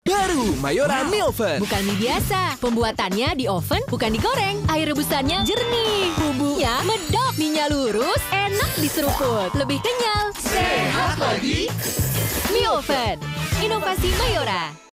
Baru Mayora Mie Oven. Bukan mie biasa. Pembuatannya di oven, bukan digoreng. Air rebusannya jernih. Bumbunya medok. Mie-nya lurus, enak diseruput. Lebih kenyal. Sehat lagi. Mie Oven. Inovasi Mayora.